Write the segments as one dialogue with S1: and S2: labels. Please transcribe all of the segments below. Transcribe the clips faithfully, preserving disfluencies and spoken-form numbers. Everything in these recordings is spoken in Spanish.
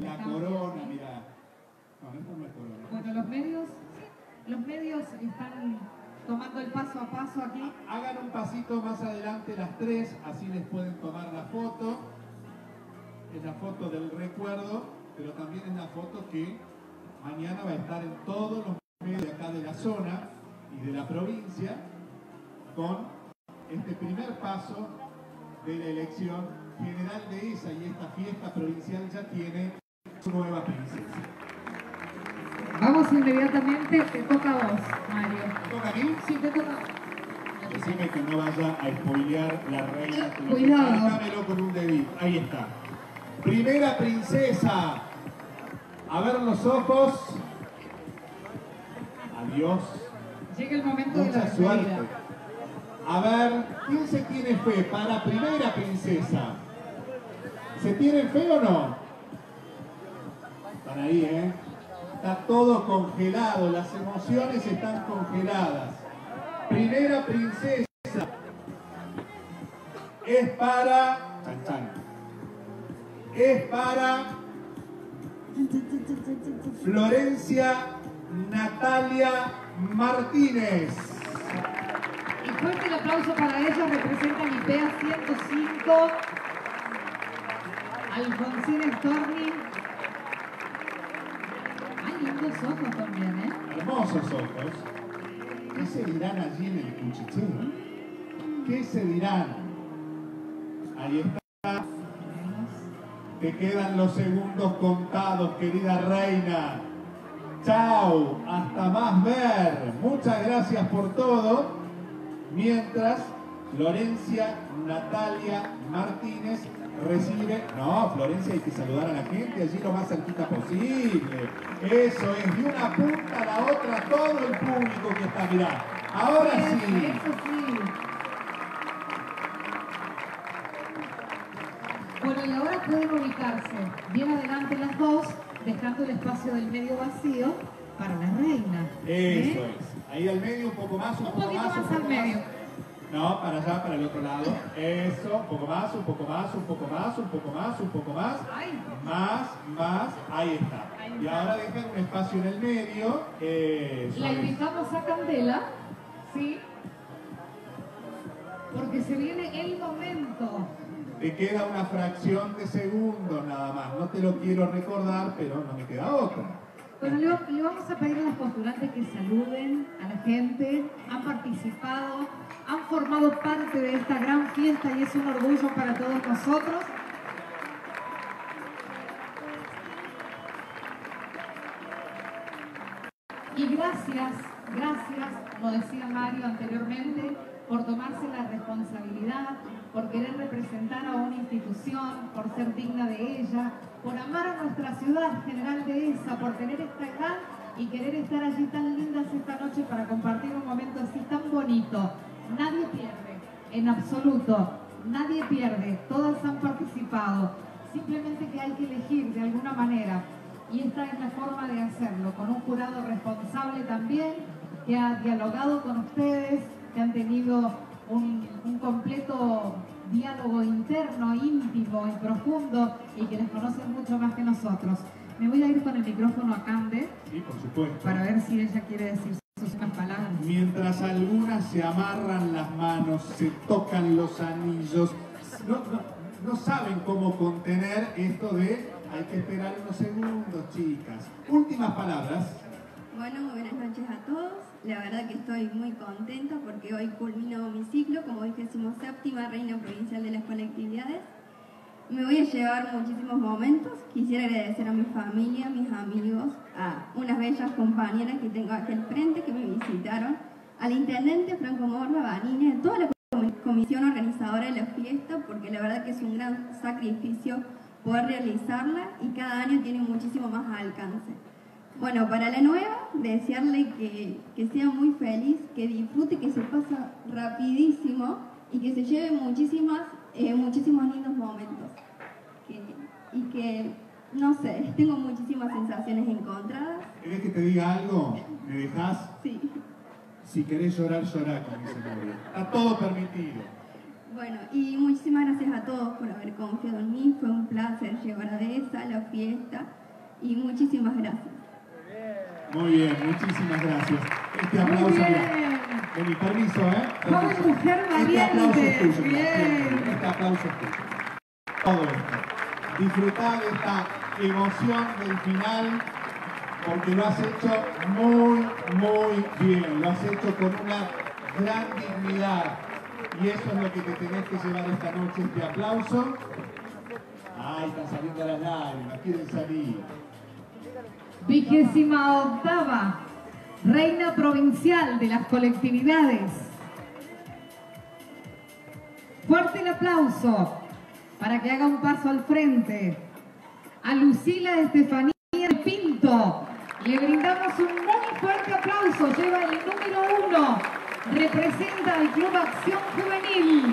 S1: la corona, mirá. No, esto no es corona.
S2: Bueno, los medios, los medios están tomando el paso a paso aquí.
S1: Hagan un pasito más adelante las tres, así les pueden tomar la foto. Es la foto del recuerdo, pero también es la foto que mañana va a estar en todos los medios de acá de la zona y de la provincia, con este primer paso de la elección general de esa, y esta fiesta provincial ya tiene su nueva princesa.
S2: Vamos inmediatamente, te toca a vos, Mario.
S1: ¿Me toca a mí?
S2: Sí, te toca.
S1: Decime que no vaya a spoilear la reina.
S2: Cuidado.
S1: Marcámelo con un dedito. Ahí está. Primera princesa. A ver los ojos. Adiós.
S2: Llega el momento
S1: Mucha
S2: de la
S1: suerte.
S2: despedida.
S1: A ver, ¿quién se tiene fe para primera princesa? ¿Se tienen fe o no? Están ahí, ¿eh? Está todo congelado, las emociones están congeladas. Primera princesa es para... Chan, chan. Es para Florencia Natalia Martínez.
S2: Y fuerte el aplauso para ellos, representan I P A ciento cinco, Alfonsín Storni. Hay lindos ojos también, ¿eh?
S1: Hermosos ojos. ¿Qué se dirán allí en el cuchicheo? ¿Qué se dirán? Ahí está. Te quedan los segundos contados, querida reina. Chao, hasta más ver. Muchas gracias por todo. Mientras Florencia Natalia Martínez recibe... No, Florencia, hay que saludar a la gente allí lo más cerquita posible. Eso es, de una punta a la otra, todo el público que está mirando. Ahora sí.
S2: Eso sí. Bueno, y ahora pueden ubicarse bien adelante las dos, dejando el espacio del medio vacío para la reina.
S1: Eso
S2: ¿Eh?
S1: es. Ahí al medio, un poco más, un,
S2: Un
S1: poco
S2: poquito
S1: más,
S2: más
S1: un poco
S2: al medio.
S1: más. No, para allá, para el otro lado. Eso, un poco más, un poco más, un poco más, un poco más, un poco más.
S2: Ay.
S1: Más, más, ahí está.
S2: Ahí
S1: Y
S2: está.
S1: ahora dejan un espacio en el medio. Eso
S2: La
S1: es.
S2: invitamos a Candela, ¿sí? Porque se viene el momento.
S1: Te queda una fracción de segundo nada más. No te lo quiero recordar, pero no me queda otra.
S2: Bueno, le, le vamos a pedir a los postulantes que saluden a la gente, han participado, han formado parte de esta gran fiesta y es un orgullo para todos nosotros. Y gracias, gracias, lo decía Mario anteriormente, por tomarse la responsabilidad, por querer representar a una institución, por ser digna de ella, por amar a nuestra ciudad, General Dehesa, por tener esta edad y querer estar allí tan lindas esta noche para compartir un momento así tan bonito. Nadie pierde, en absoluto, nadie pierde, todas han participado, simplemente que hay que elegir de alguna manera. Y esta es la forma de hacerlo, con un jurado responsable también, que ha dialogado con ustedes, que han tenido un, un completo diálogo interno, íntimo y profundo, y que les conocen mucho más que nosotros. Me voy a ir con el micrófono a Cande,
S1: Sí, por supuesto.
S2: para ver si ella quiere decir sus unas palabras.
S1: Mientras algunas se amarran las manos, se tocan los anillos, no, no, no saben cómo contener esto de hay que esperar unos segundos, chicas. Últimas palabras.
S3: Bueno, muy buenas noches a todos. La verdad que estoy muy contenta porque hoy culmino mi ciclo como vigésimo séptima Reina Provincial de las Colectividades. Me voy a llevar muchísimos momentos. Quisiera agradecer a mi familia, a mis amigos, a unas bellas compañeras que tengo aquí al frente que me visitaron, al intendente Franco Morla, Vanina, a toda la comisión organizadora de la fiesta, porque la verdad que es un gran sacrificio poder realizarla y cada año tiene muchísimo más alcance. Bueno, para la nueva, desearle que, que sea muy feliz, que disfrute, que se pasa rapidísimo y que se lleve muchísimas, eh, muchísimos lindos momentos. Que, y que, no sé, tengo muchísimas sensaciones encontradas.
S1: ¿Querés que te diga algo? ¿Me dejás?
S3: Sí.
S1: Si querés llorar, llorá, como dice Mario. Está todo permitido.
S3: Bueno, y muchísimas gracias a todos por haber confiado en mí. Fue un placer llevar a Dehesa, la fiesta, y muchísimas gracias.
S1: Muy bien, muchísimas gracias. Este
S2: Muy
S1: aplauso,
S2: bien.
S1: mira, con mi permiso, ¿eh?
S2: Joven
S1: Permiso.
S2: mujer
S1: Este aplauso
S2: valiente.
S1: es tuyo, mira,
S2: Bien.
S1: Este aplauso es tuyo. Todo esto. Disfrutá de esta emoción del final, porque lo has hecho muy, muy bien. Lo has hecho con una gran dignidad. Y eso es lo que te tenés que llevar esta noche, este aplauso. Ay, están saliendo las lágrimas, quieren salir.
S2: Vigésima octava, Reina Provincial de las Colectividades. Fuerte el aplauso para que haga un paso al frente a Lucila Estefanía Pinto. Le brindamos un muy fuerte aplauso. Lleva el número uno. Representa al Club Acción Juvenil.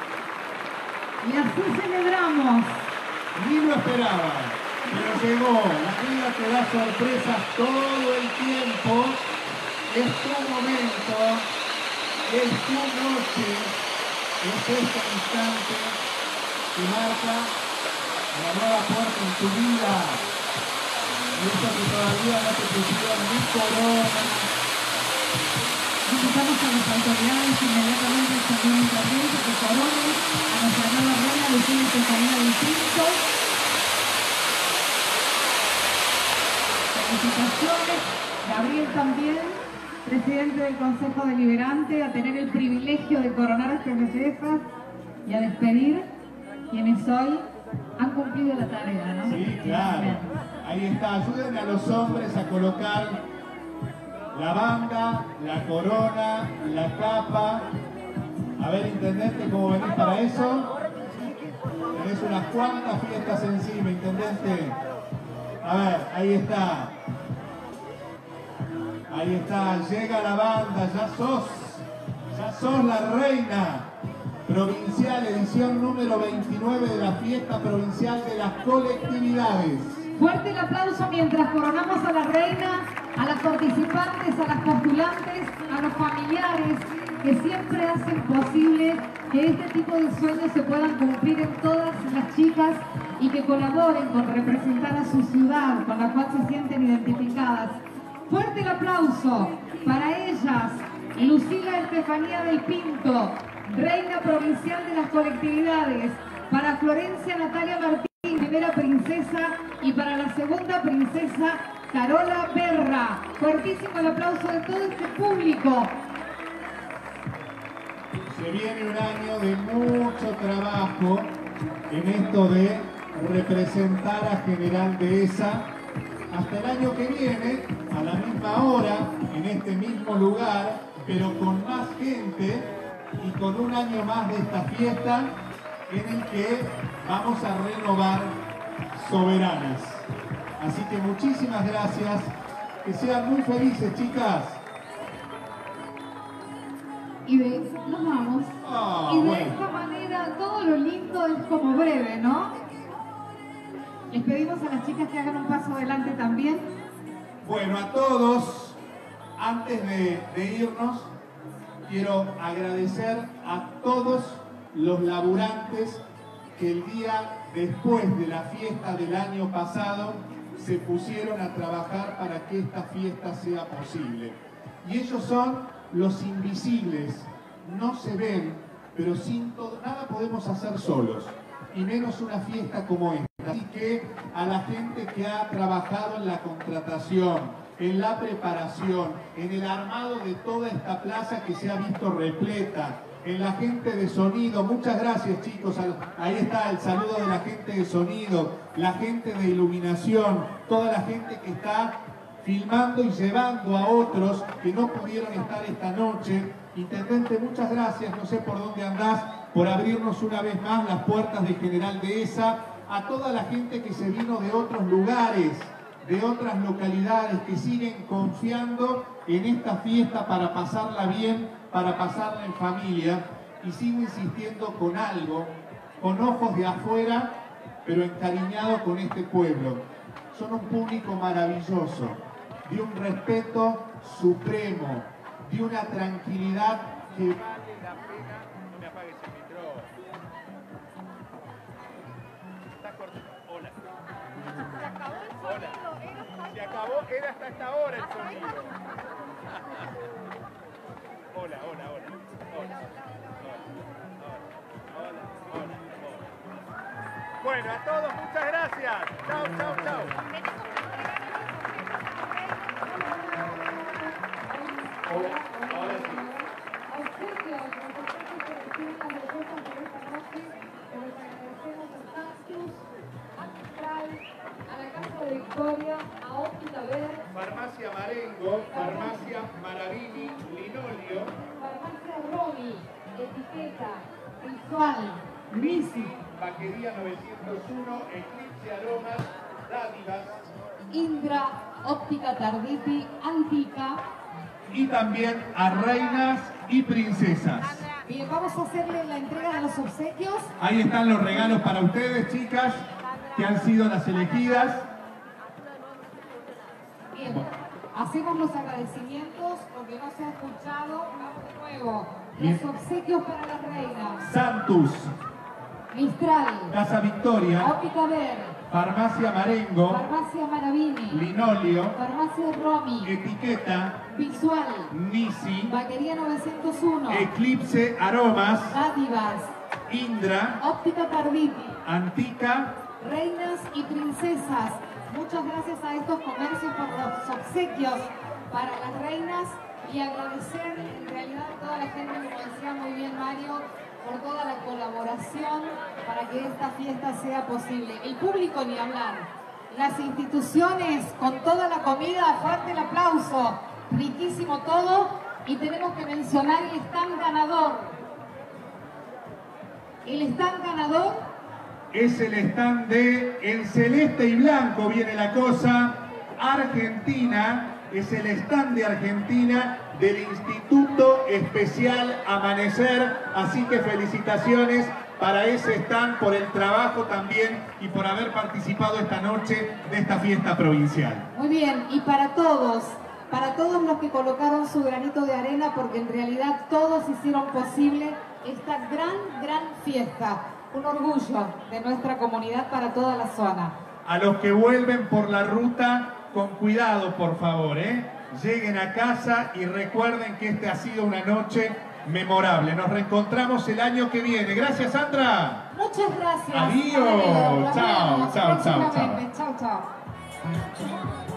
S2: Y así celebramos.
S1: Ni lo esperaba, pero llegó. La vida te da sorpresas todo el tiempo. Es tu momento, es tu noche, es este instante que marca la nueva puerta en tu vida. Y eso que todavía no te pusieron ni corona.
S2: Invitamos a las autoridades inmediatamente a extender nuestra frente que coronen a nuestra nueva reina Lucila Estefanía del Pinto. Felicitaciones. Gabriel también, presidente del Consejo Deliberante, a tener el privilegio de coronar a esta belleza y a despedir quienes hoy han cumplido la tarea, ¿no?
S1: Sí, claro. Ahí está. Ayuden a los hombres a colocar la banda, la corona, la capa. A ver, intendente, ¿cómo venís para eso? Tenés unas cuantas fiestas encima, intendente. A ver, ahí está. Ahí está, llega la banda, ya sos, ya sos la reina provincial, edición número veintinueve de la fiesta provincial de las colectividades.
S2: Fuerte el aplauso mientras coronamos a la reina, a las participantes, a las postulantes, a los familiares que siempre hacen posible que este tipo de sueños se puedan cumplir en todas las chicas y que colaboren con representar a su ciudad con la cual se sienten identificadas. Fuerte el aplauso para ellas, Lucila Estefanía del Pinto, reina provincial de las colectividades, para Florencia Natalia Martín, primera princesa, y para la segunda princesa, Carola Berra. Fuertísimo el aplauso de todo este público.
S1: Se viene un año de mucho trabajo en esto de representar a General Dehesa. Hasta el año que viene, a la misma hora, en este mismo lugar, pero con más gente y con un año más de esta fiesta en el que vamos a renovar soberanas. Así que muchísimas gracias, que sean muy felices, chicas.
S2: Y de, nos vamos.
S1: Oh,
S2: y de
S1: bueno.
S2: esta manera todo lo lindo es como breve, ¿no? Les pedimos a las chicas que hagan un paso adelante también.
S1: Bueno, a todos, antes de, de irnos, quiero agradecer a todos los laburantes que el día después de la fiesta del año pasado se pusieron a trabajar para que esta fiesta sea posible. Y ellos son los invisibles, no se ven, pero sin todo, nada podemos hacer solos, y menos una fiesta como esta. Así que a la gente que ha trabajado en la contratación, en la preparación, en el armado de toda esta plaza que se ha visto repleta, en la gente de sonido, muchas gracias chicos, ahí está el saludo de la gente de sonido, la gente de iluminación, toda la gente que está filmando y llevando a otros que no pudieron estar esta noche. Intendente, muchas gracias, no sé por dónde andás, por abrirnos una vez más las puertas de General Dehesa, a toda la gente que se vino de otros lugares, de otras localidades, que siguen confiando en esta fiesta para pasarla bien, para pasarla en familia, y sigo insistiendo con algo, con ojos de afuera, pero encariñado con este pueblo. Son un público maravilloso, de un respeto supremo, de una tranquilidad que vale la pena. No me apagues el micrófono. era hasta esta hora el sonido. Hola, hola, hola. Hola. Hola, hola, hola. Bueno, a todos muchas gracias. Chao, chao, chao. Hola, ahora sí.
S2: A la Casa de Victoria, a Óptica Ver,
S1: Farmacia Marengo, Farmacia Maravini, Linolio,
S2: Farmacia Romy, Etiqueta, Visual, Misi,
S1: Vaquería novecientos uno, Eclipse Aromas, Dádivas
S2: Indra, Óptica Tarditi, Antica.
S1: y también a reinas y princesas.
S2: Bien, vamos a hacerle la entrega de los obsequios.
S1: Ahí están los regalos para ustedes, chicas, que han sido las elegidas.
S2: Bien, hacemos los agradecimientos porque no se ha escuchado. Vamos de nuevo.
S1: Bien.
S2: Los obsequios para las reinas.
S1: Santus,
S2: Mistral,
S1: Casa Victoria,
S2: Óptica Ver,
S1: Farmacia Marengo,
S2: Farmacia Maravini,
S1: Linolio,
S2: Farmacia Romy,
S1: Etiqueta,
S2: Visual,
S1: Nisi,
S2: Vaquería novecientos uno,
S1: Eclipse Aromas,
S2: Dádivas,
S1: Indra,
S2: Óptica Tarditi,
S1: Antica,
S2: reinas y princesas. Muchas gracias a estos comercios por los obsequios para las reinas y agradecer en realidad a toda la gente, como decía muy bien Mario, por toda la colaboración para que esta fiesta sea posible. El público ni hablar, las instituciones con toda la comida, fuerte el aplauso, riquísimo todo, y tenemos que mencionar el stand ganador. El stand ganador
S1: es el stand de En Celeste y Blanco, viene la cosa, Argentina, es el stand de Argentina del Instituto Especial Amanecer, así que felicitaciones para ese stand por el trabajo también y por haber participado esta noche de esta fiesta provincial.
S2: Muy bien, y para todos, para todos los que colocaron su granito de arena, porque en realidad todos hicieron posible esta gran, gran fiesta. Un orgullo de nuestra comunidad para toda la zona.
S1: A los que vuelven por la ruta, con cuidado, por favor, ¿eh? Lleguen a casa y recuerden que esta ha sido una noche memorable. Nos reencontramos el año que viene. Gracias, Sandra.
S2: Muchas gracias.
S1: Adiós.
S2: Nos
S1: Chao,
S2: vemos
S1: chao, chao, chao.
S2: próximamente. Chao, chao.